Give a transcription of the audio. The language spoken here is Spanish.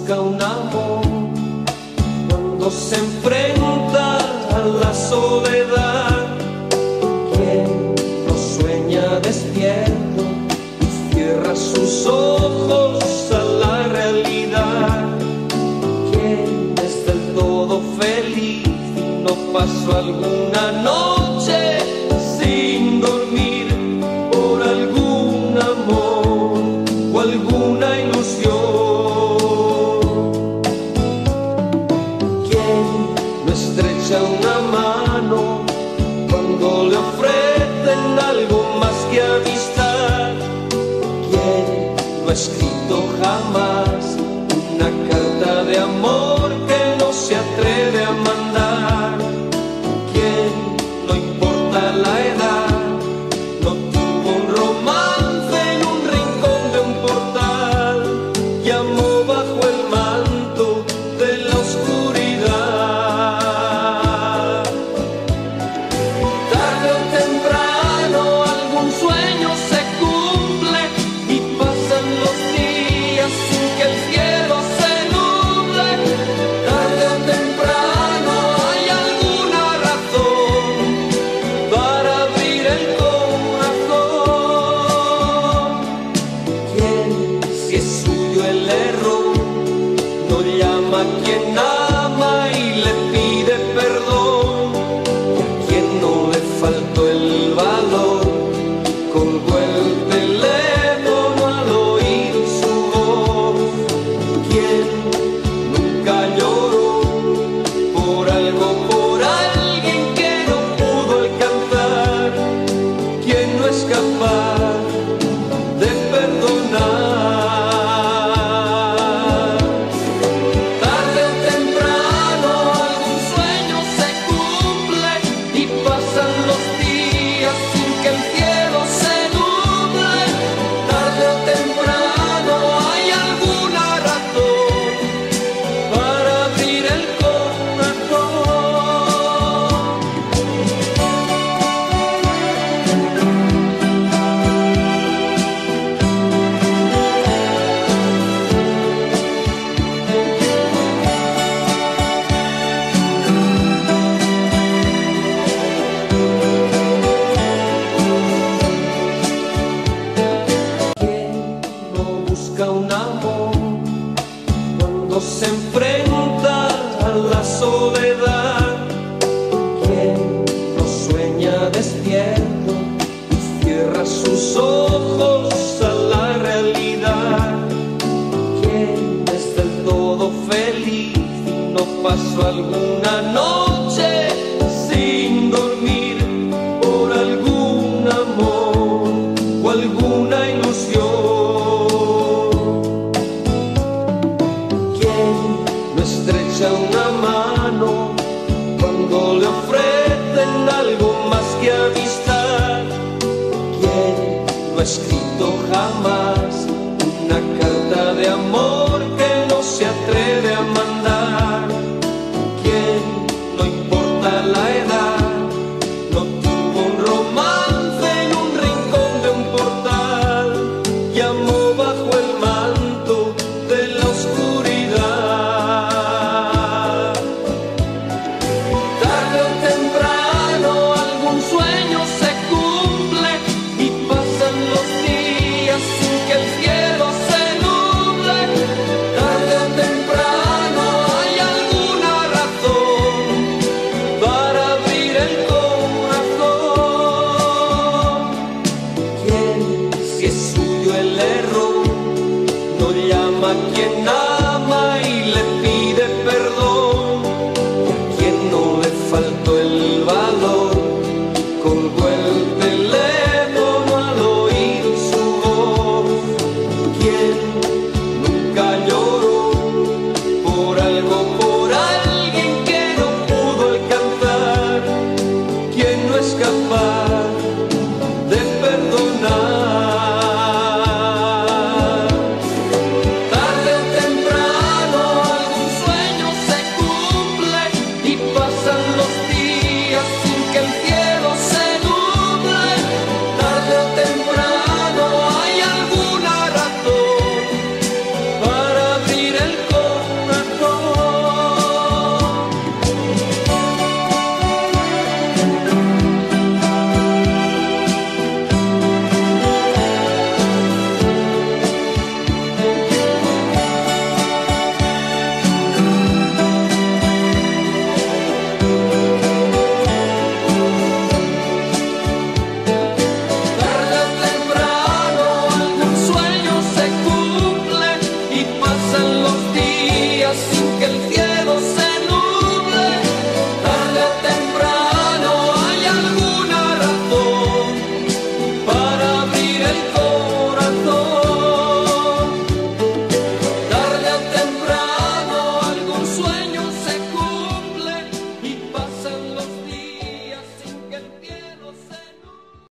busca un amor cuando se enfrenta a la soledad. Quien no sueña despierto y cierra sus ojos a la realidad. Quien es del todo feliz y no pasó alguna noche sin dormir por algún amor o alguna ilusión. Quien no estrecha una mano cuando le ofrecen algo más que amistad. Quien no ha escrito jamás una carta de amor que no se atreve a mandar. Quien no importa la edad, no tuvo un romance en un rincón de un portal y amó bajo el manto de la oscuridad. Tarde o temprano algún sueño se cumple y pasan los días sin que el cielo se nuble. Tarde o temprano hay alguna razón para abrir el corazón. Quien, si es suyo el error, no llama a quien ama y le pide perdón. Y a quien no le faltó el valor, colgó el teléfono al oír su voz. Quien nunca lloró por algo, por alguien que no pudo alcanzar. Quien no es capaz de perdonar. Tarde o temprano algún sueño se cumple y pasan los días sin que el cielo se nuble. Tarde o temprano hay alguna razón para abrir el corazón. Quien no busca un amor cuando se enfrenta a la soledad. Quien no sueña despierto y cierra sus ojos a la realidad. Quien es del todo feliz y no pasó alguna noche sin dormir por algún amor o alguna ilusión. Quien no estrecha una mano cuando le ofrecen algo más que amistad. Quien no ha escrito jamás una carta de amor que no se atreve a mandar.